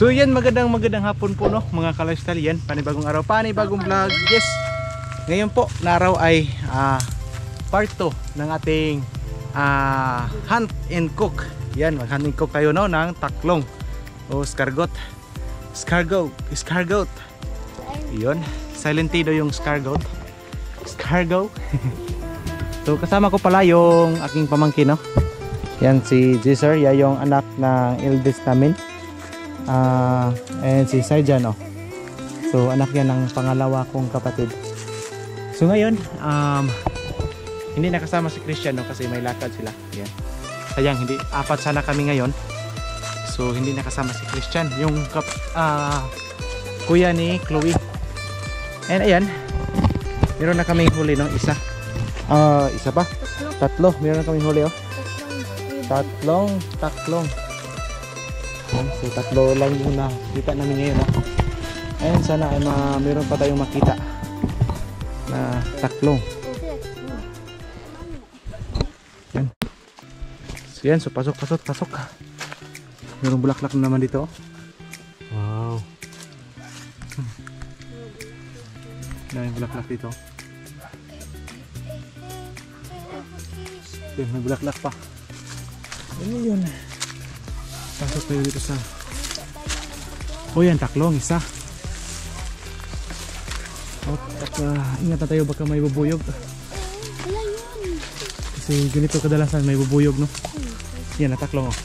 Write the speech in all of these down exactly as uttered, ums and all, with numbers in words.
So yan, magandang magandang hapon po no mga ka-lifestyle. Yan, panibagong araw, panibagong vlog. Yes, ngayon po na araw ay uh, part two ng ating uh, hunt and cook. Yan, mag-hunt and cook tayo no ng taklong o escargot. Escargot, escargot. Yun, silentido yung escargot. Escargot. So kasama ko pala yung aking pamangkin no. Yan si Jesser, yan yung anak ng eldest namin. Uh, and si Saijan oh. So anak yan ng pangalawa kong kapatid. So ngayon um, hindi nakasama si Christian no, kasi may lakad sila. Yan. Sayang, hindi, apat sana kami ngayon. So hindi nakasama si Christian, yung kap, uh, kuya ni Chloe. And ayan, meron na kaming huli no, isa uh, isa pa? Tatlo, meron na kaming huli oh. Tatlong, tatlong. So tatlo lang muna kita namin ngayon no? Ayun, sana ay ma meron pa tayong makita na taklong. Yan. So yan, so pasok pasok pasok. Meron bulaklak na naman dito. Wow. May bulaklak dito. Okay, may bulaklak pa. Ano yun? Pasok tayo dito sa... Oh yan, taklong, isa. Oh, at, uh, ingat na tayo baka may bubuyog. Kasi ganito kadalasan may bubuyog no. Yan, taklong oh.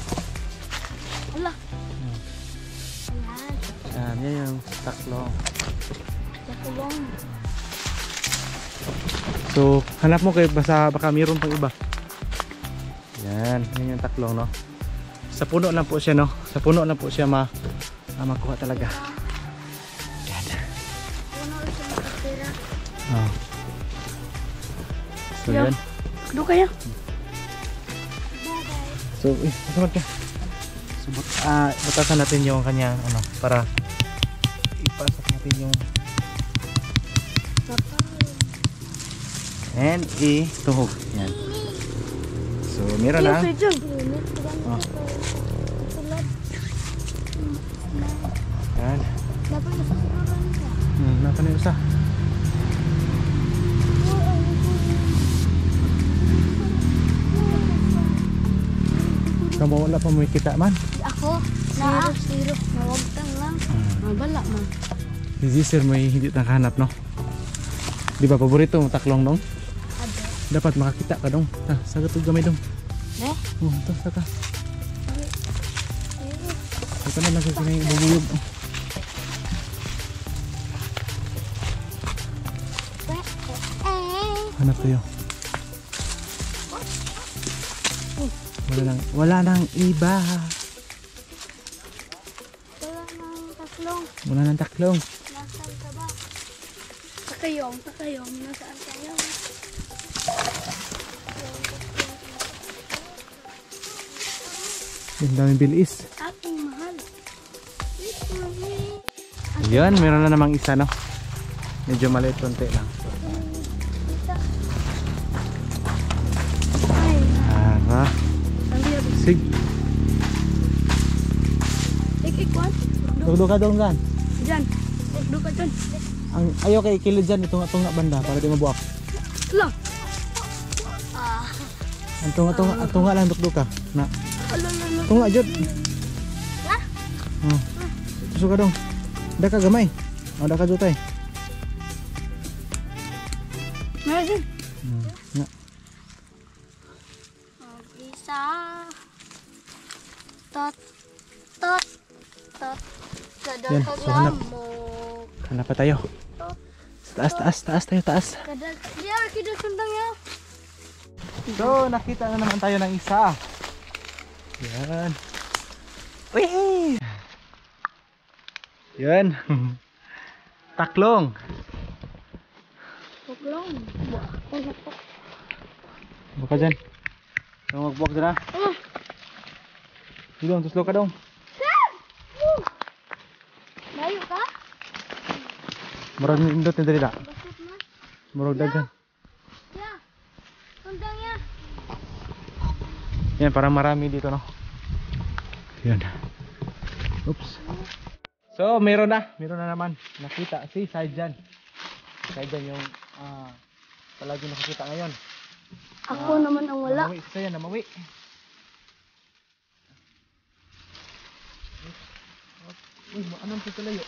Yan, yan yung taklong. So, hanap mo kayo basta baka mayroon pang iba. Yan, yan yung taklong no. Sa puno lang po siya no. Sa puno lang po siya ma ah, makuha talaga. Yan. Oh. So yan. Kudo kaya. So, eh, masamad ka. So, but, ah, butasan natin yung kanya ano para ipasok natin yung and i-tuhog. Yan. So, meron na. Oh. Yan. Hmm, napa na yung isa. Kamu wala pa mo kita man? Ako, na zero, nawagtang lang. Mabala man. Si Jesser may hindi nakahanap no? Di ba paborito mo taklong dong? Dapat makakita ka dong. Ah, sagat og gamay dong. Eh? Oh, ito saka. Ito na lang kasi may bubuyog. Oh. Hanap tayo. Wala nang, wala nang iba. Wala nang taklong. Wala nang taklong. Nasaan ka ba? Takayong, takayong. Nasaan kayo? Ang daming bilis. Aking mahal. Yan, meron na namang isa no. Medyo maliit konti lang. Ay, Ara. Sig. ik-ikwan. Dugdo ka dong gan. Diyan. Dugdo ka dyan. Ang ayo kay kilid dyan ito nga tunga banda para di mabuak. Lang. Ah. Ang tunga tunga ang tunga lang dugdo ka. Na. Alala. Tunga jud. Ha? Oh. Susu ka dong. Da ka gamay. Oh, da ka jutay. Meron dyan. Hmm. Na. Isa. Tot. Tot. Tot. Yan, Kadal so hanap. mo. Hanap pa tayo. Taas, taas, taas tayo, taas. Kadal. Diya, kita sundang ya. So, nakita na naman tayo ng isa. Yan. Uy! Yan. Taklong. Tuklong. Buah. Pagpapok. Buka dyan. So, magbuwak dyan ha. Ah. Dong, tuslo ka dong. Sir! Woo! Layo ka? Murag nindot na dali na. Basot man. Murag dagan. Ya. Sundang ya. Yan, parang marami dito no. Yan. Oops. So, meron na. Meron na naman. Nakita si Saijan. Saijan yung ah, palagi nakikita ngayon. Ako naman ang wala. Namawi si Saijan, namawi. Uy, anong tutulayo?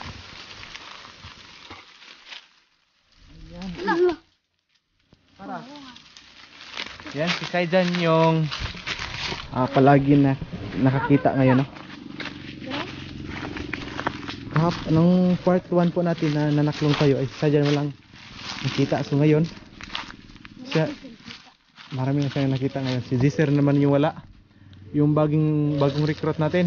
Ayan. Ala. Para. Yan, si Saijan yung ah, palagi na nakakita ngayon, no? Kahap, anong part one po natin na nanaklong tayo ay si Saijan walang nakita. So ngayon, siya, marami na siya nakita ngayon. Si Zizer naman yung wala. Yung bagong, bagong recruit natin.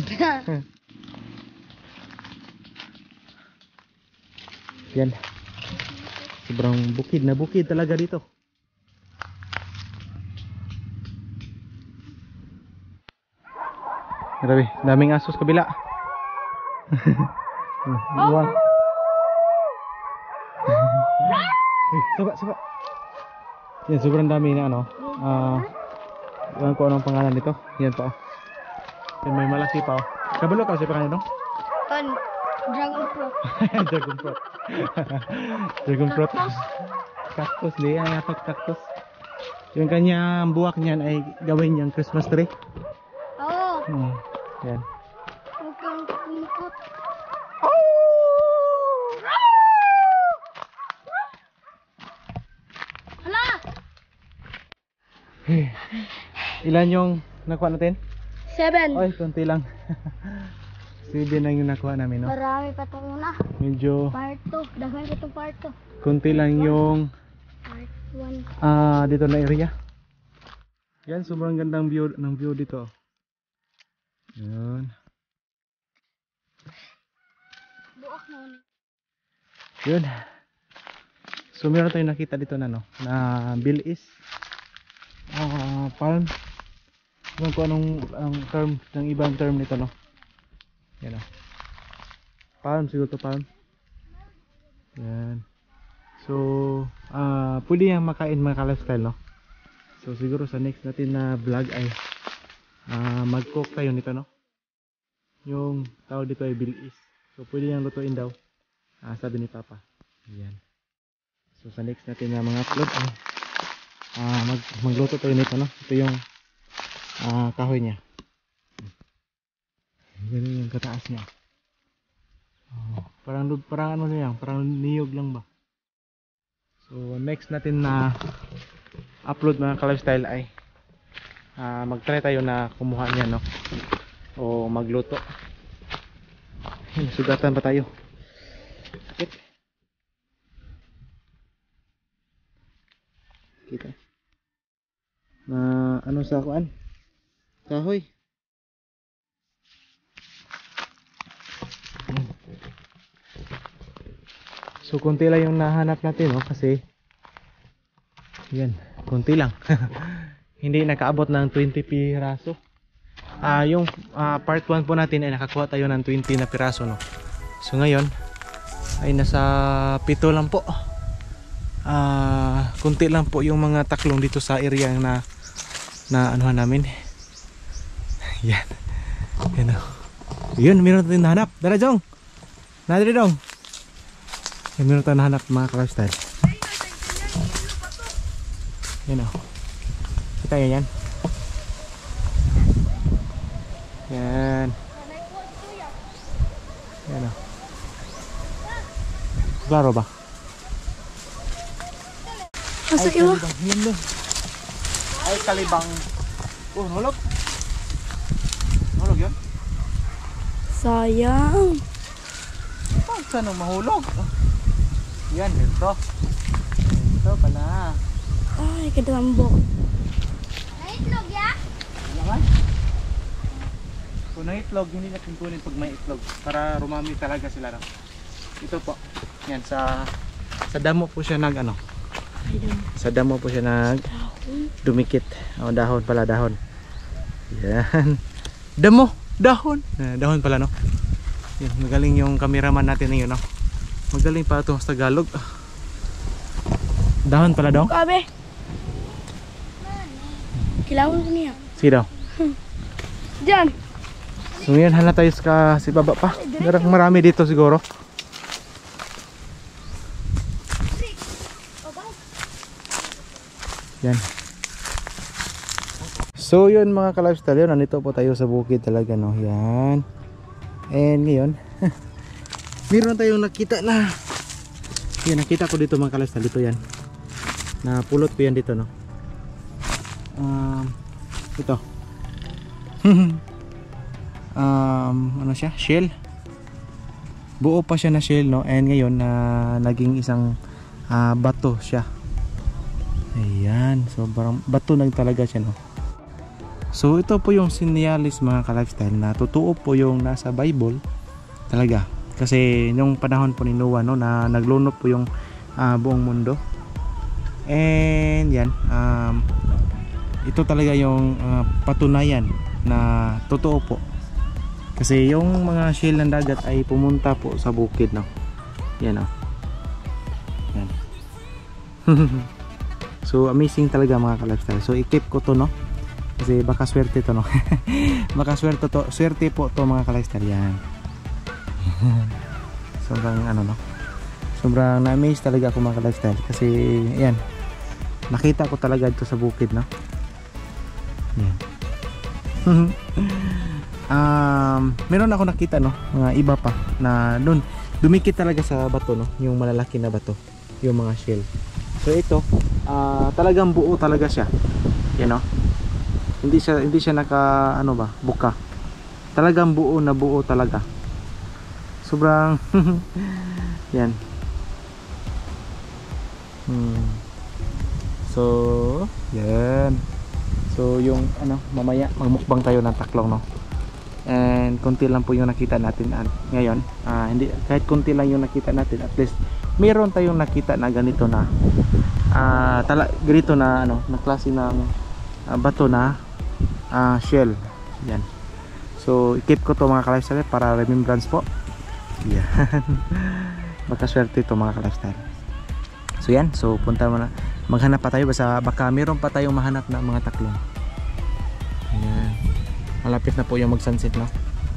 Yan. Sobrang bukid na bukid talaga dito. Grabe, daming asos kabila. Buwan. Uy, saba, saba. Yan, sobrang dami na ano. Ah, uh, ko anong pangalan nito. Yan pa. Yan, may malaki pa. Oh. Kabalo ka, siya pa kanino? Pan, dragon fruit. Dragon fruit. Dragon fruit. Cactus, di. Ay, atak cactus. Yung kanyang buwak niyan ay gawin niyang Christmas tree. Oo. Hmm. Yan. Huwag kang kumukot. Hala! Ilan yung nakuha natin? Seven. Oy, konti lang. Seven lang yung nakuha namin, no? Marami pa itong una. Medyo Part two. Daghan ko itong part two. konti lang yung Part one. ah dito na area. Yan, sobrang gandang view ng view dito. Yan. Buok na ulit. Yun. So meron tayong nakita dito na no, na bilis. Ah, palm. Ewan ko anong ang term ng ibang term nito, no. Yan o. Palm, siguro to palm. Yan. So, ah, pwede yung makain mga ka-lifestyle, no. So siguro sa next natin na vlog ay ah, mag-cook tayo nito, no. Yung tawag dito ay bilis. So pwede yung lutuin daw. Ah, sabi ni Papa. Yan. So sa next natin na mga upload ay ah, mag magluto tayo nito, no. Ito yung ah, kahoy niya. Ganun yung kataas niya. Oh, parang parang ano niya, parang niyog lang ba. So next natin na upload mga ka-lifestyle ay ah, mag-try tayo na kumuha niya, no. O magluto. Sugatan pa tayo. Sakit. Kita. Na ano sa kuan? Kahoy. So konti lang yung nahanap natin, no, kasi yan, konti lang. Hindi nakaabot ng twenty piraso. Ah, yung ah, part one po natin ay nakakuha tayo ng twenty na piraso, no. So ngayon ay nasa pito lang po. Ah, kunti lang po yung mga taklong dito sa area na na anuhan namin. Yan. Yan. Oh. Yun, meron tayong nahanap. Dara Jong. Nadiri dong. Yan, meron tayong nahanap mga ka-lifestyle. Yan oh. Kita yan yan. Yan. Yan oh. Klaro ba? Asa iwa? Kalibang. Ay, kalibang. Oh, nulog. Nulog yun? Sayang. Oh, saan ang mahulog? Yan, ito. Ito pala. Ay, kadambok. Naitlog ya? Naman. Kung naitlog, hindi natin kunin pag may itlog. Para rumami talaga sila. No? Ito po. Yan, sa sa damo po siya nag ano. Sa damo po siya nag dumikit. O, dahon pala, dahon. Yan. Damo, dahon. Eh, dahon pala, no? Yan, magaling yung cameraman natin ngayon, no? Magaling pa ito sa Tagalog. Dahon pala daw. Kabe. Kilawin ko niya. Sige daw. Diyan. So ngayon hanap tayo sa si baba pa. Garang marami dito siguro. Yan. So yun mga ka-lifestyle, yun, nandito po tayo sa bukid talaga, no. Yan. And ngayon meron tayong nakita na, yan, nakita ko dito mga ka-lifestyle. Dito yan, napulot ko yan dito, no. um, ito um, ano siya, shell, buo pa siya na shell, no. And ngayon na uh, naging isang uh, bato siya. Ayan, so parang bato na talaga siya, no. So ito po yung sinyalis mga ka-lifestyle na totoo po yung nasa Bible talaga. Kasi yung panahon po ni Noah, no, na naglunok po yung uh, buong mundo. And yan, um, ito talaga yung uh, patunayan na totoo po. Kasi yung mga shell ng dagat ay pumunta po sa bukid, no. Yan, no. Yan. So amazing talaga mga ka-lifestyle. So i-keep ko to, no. Kasi baka swerte to, no. Baka swerte to, swerte po to mga ka-lifestyle. Yan. Sobrang ano, no. Sobrang na-amaze talaga ako mga ka-lifestyle. Kasi yan, nakita ko talaga ito sa bukid, no. Yan. um, meron ako nakita, no, mga iba pa na doon dumikit talaga sa bato, no, yung malalaki na bato, yung mga shell. So ito, uh, talagang buo talaga siya. Yan, no. Hindi siya hindi siya naka ano ba, buka. Talagang buo na buo talaga. Sobrang yan. Hmm. So, yan. So yung ano, mamaya magmukbang tayo ng taklong, no. And konti lang po yung nakita natin ngayon. Uh, hindi, kahit konti lang yung nakita natin, at least meron tayong nakita na ganito na uh, tala, ganito na ano, na klase ng uh, bato na uh, shell. Yan. So i-keep ko to mga ka-lifestyle para remembrance po. Yan. Baka swerte ito mga ka-lifestyle. So yan, so punta mo na, maghanap pa tayo, basta baka meron pa tayong mahanap na mga taklong. Yan. Malapit na po yung mag-sunset, no.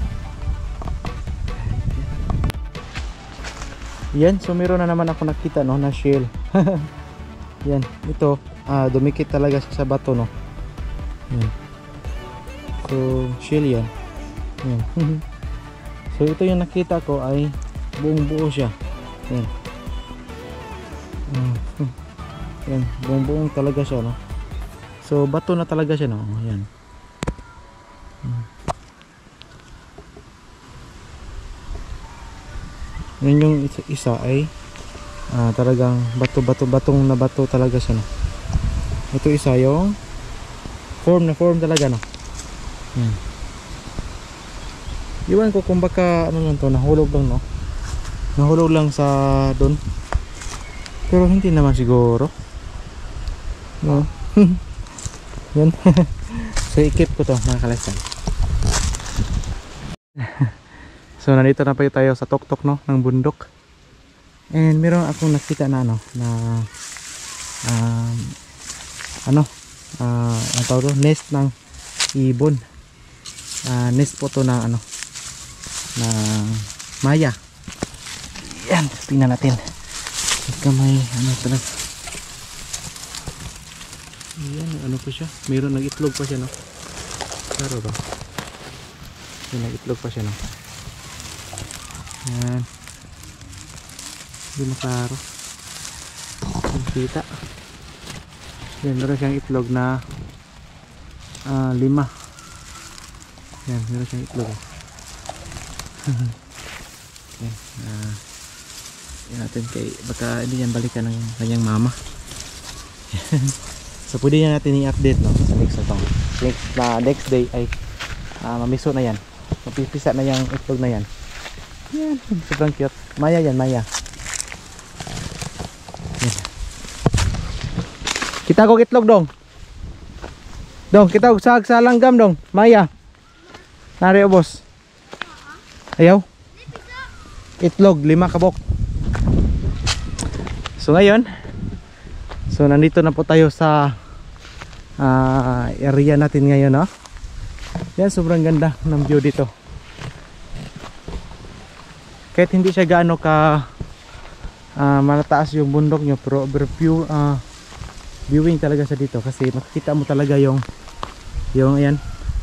Yan, so meron na naman ako nakita, no, na shell. Yan, ito ah, dumikit talaga sa bato, no. Yan. So shell yan. Yan. So ito yung nakita ko ay buong buo siya. Yan. Yan, buong buong talaga siya, no. So bato na talaga siya, no. Yan. Yan yung isa, isa ay ah, talagang bato bato batong na bato talaga siya, no. Ito isa yung form na form talaga, no. Yan. Iwan ko kung baka ano lang to, nahulog lang, no. Nahulog lang sa doon. Pero hindi naman siguro, no. Yan. So i-keep ko to mga ka-lifestyle. So nandito na pa tayo sa tuktok, no, ng bundok. And meron akong nakita na ano na um, ano uh, ang tawag doon, nest ng ibon. Uh, nest po to na ano na maya. Yan, tingnan natin. Ika may ano talaga. Yan, ano pa siya? Meron nag-itlog pa siya, no. Klaro ba? May nag-itlog pa siya, no. Yan. Hindi maklaro. Kita. Yan, meron siyang itlog na uh, lima. Yan, meron siyang itlog. Yan. Uh, yan natin kay, baka hindi yan balikan ng kanyang mama. So pwede yan natin i-update, no, sa next na next, uh, next day ay uh, mamiso na yan. Mapipisa na yung itlog na yan. Yan, sobrang cute. Maya yan, Maya. Yan. Kita ko itlog dong. Dong, kita ko sa, sa langgam dong. Maya. Nari o boss. Ayaw. Itlog, lima kabok. So ngayon, so nandito na po tayo sa uh, area natin ngayon, no? Yan, sobrang ganda ng view dito. kahit hindi siya gaano ka uh, malataas yung bundok nyo, pero overview uh, viewing talaga siya dito kasi makikita mo talaga yung yung ayan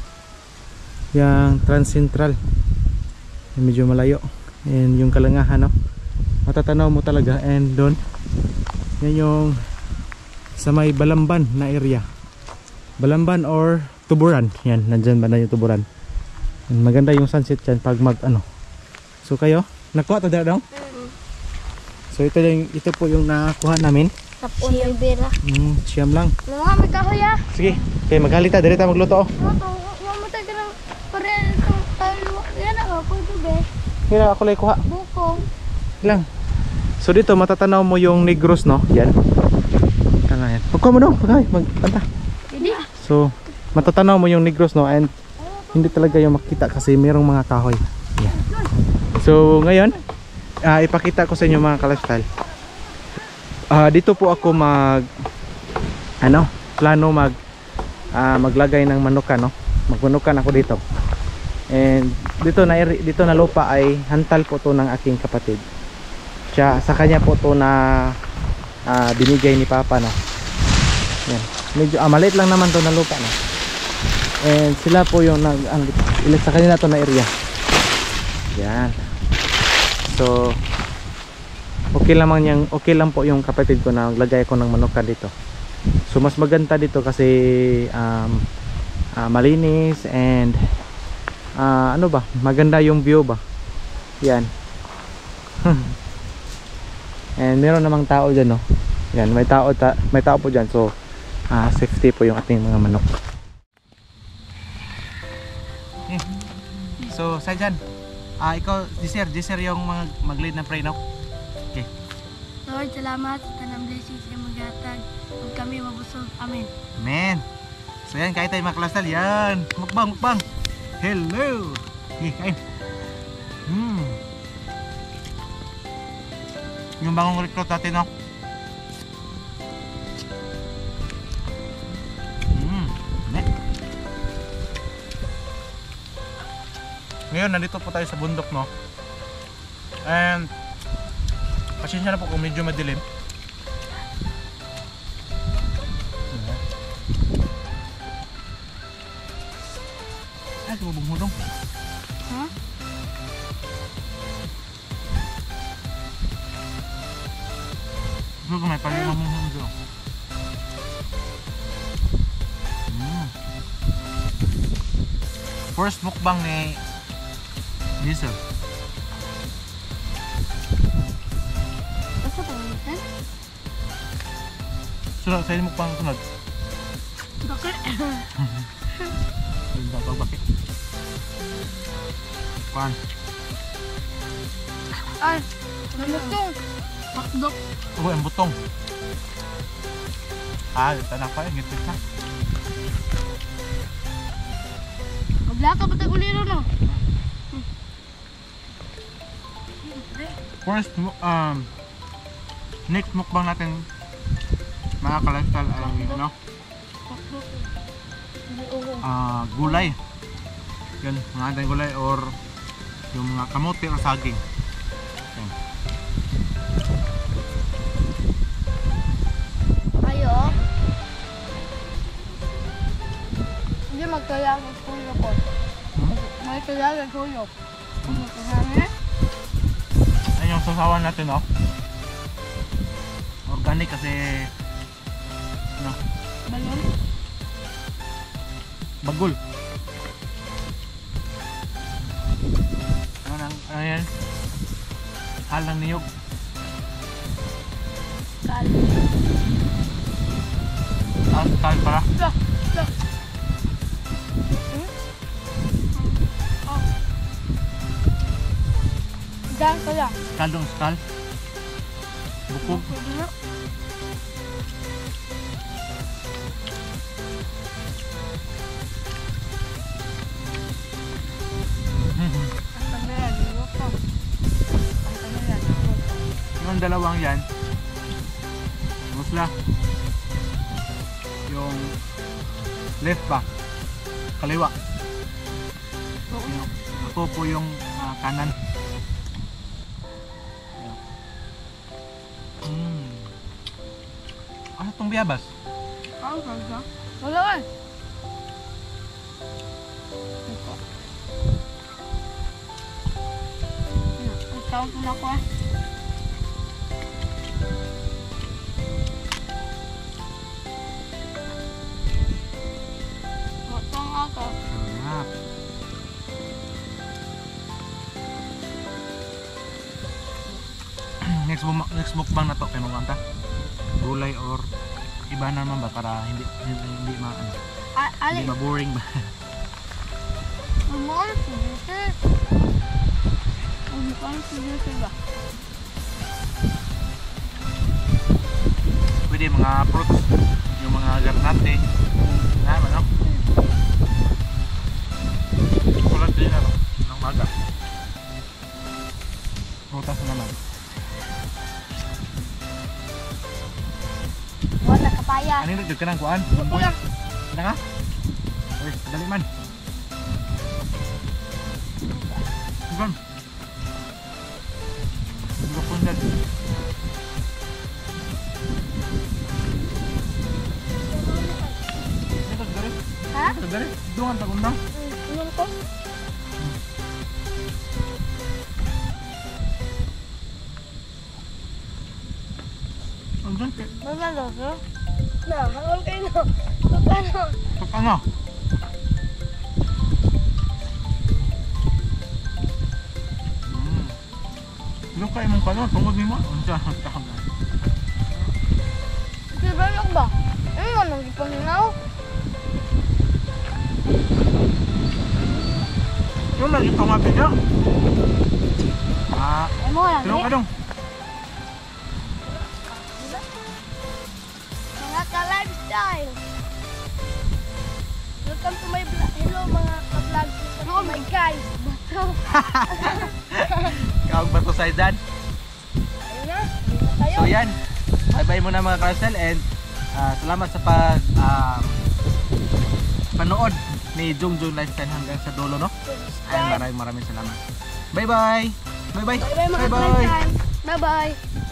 yung Trans Central, medyo malayo, and yung Kalangahan, no? Matatanaw mo talaga. And doon yan yung sa may Balamban na area, Balamban or Tuburan, yan nandyan ba na yung Tuburan. And maganda yung sunset dyan pag mag ano. So kayo nakuha to daw? So ito yung, ito po yung nakuha namin. Tapon yung bira. Mm, siyam lang. Mga may kahoy ah. Sige, okay, maghalita, dito tayo magluto. Oh. Mato, mamatay ka ng parel itong talo. Yan ako, pwede be. Hira, ako lang kuha. Bukong. Lang. So dito matatanaw mo yung Negros, no? Yan. Tanga yan. Magkuha mo daw, maghay, magpanta. Hindi. So matatanaw mo yung Negros, no? And hindi talaga yung makita kasi mayroong mga kahoy. Yan. So ngayon, uh, ipakita ko sa inyo mga ka-lifestyle. Uh, dito po ako mag ano, plano mag uh, maglagay ng manukan, no? Magmanukan ako dito. And dito na dito na lupa ay hantal po to ng aking kapatid. Siya, sa kanya po to na uh, binigay ni Papa, no. Yan. Medyo ah, maliit lang naman to na lupa, no. And sila po yung nag ang, sa kanila to na area. Yan. So okay lang man yung, okay lang po yung kapatid ko na maglagay ako ng manukan dito. So mas maganda dito kasi um, uh, malinis and uh, ano ba, maganda yung view ba. Yan. And meron namang tao dyan, no. Yan, may tao, ta may tao po dyan. So uh, safety po yung ating mga manok. Okay. So sa dyan, uh, ikaw Gisir, Gisir yung mag mag-lead ng pray, no? Okay. Lord, salamat sa tanang blessings na magatag. Huwag kami mabusog. Amen. Amen. So yan, kahit tayo mga kalastal, yan. Mukbang, mukbang. Hello. Okay, kain. Hmm. Yung bangong recruit natin, no? Hmm. Ne. Ngayon, nandito po tayo sa bundok, no? And pasensya na po kung medyo madilim. Ay, tumubog mo dong. Ha? Gusto ko may palima mo mo dong. Mm. First mukbang ni Diesel. Basta pangalitan? Sunod, sa'yo mukbang sunod. Bakit? Hindi ba bakit? Pan. Ay, namutong. Pakdok. Oh, ang butong. Ah, tanak pa yung gitip na. Magla ka ba tayo uliro, no? First, um, next mukbang natin mga ka-lifestyle ay ano, Pakdok. Hindi uho. ah, gulay. Yan, mga ating gulay or yung mga kamote o saging. Yan. Ayo. Hindi magkayang ang kuyo ko. Hmm? May kayang ang kuyo. Ano ko hangin? Ayan yung sasawan natin, oh. Organic kasi ano, Balon? bagul. Ano nang, ano yan? Halang niyog. Kal. Ah, tal para. Lah, lah. Hmm? Oh. Diyan ka lang. Kaldong skal. Bukog. Ang kanya yan, iwak ko. Ang kanya yan. Yung dalawang yan, musla. Yung left ba? Kaliwa. Yung, ako po yung ah, kanan. biyabas? Ang ganda. Wala eh. Ito. Ito na ko ah. Matang ako. Sarap. next bum next mukbang na to kay mong kanta. Gulay or iba naman ba para hindi hindi, hindi ma ano, Ali. hindi ma-boring ba? Umar, sige. Umar, sige ba? Pwede mga fruits, yung mga garnate. Na ano? Kulat din ano, ng maga. Prutas na naman. Wala kapaya. Ano yung ka ng kuan? Bumboy? Ano ka? Uy, dali man. Bukan. Bukan pundan. Ito, dari. Ha? Ito, dari. Doon ang tagundang. Inom ko. Ang dyan. Mamalo ko. Na, hangol kayo no. Paano? Pag ano? Hmm. Ano kayo mong kano? Tungod ni mo? Ang dyan. Ang dyan. Sibalok ba? Ano nga nang ipanginaw? Yung lagi pamapin niya. Ah, Ay mo lang. tinong ka dong. Mga ka-lifestyle. Welcome to my vlog. Hello mga ka-vlog. Oh my guys. Bato. Kawag ba to sa idan? Ayun na. Ayun na tayo. So yan. Bye-bye muna mga Kalasel and ah, salamat sa pag ah, panood ni Jungjung Lifestyle hanggang sa dulo, no? Ay, maraming maraming salamat. Bye-bye! Bye-bye! Bye-bye mga Bye-bye! ka-lifestyle. Bye-bye.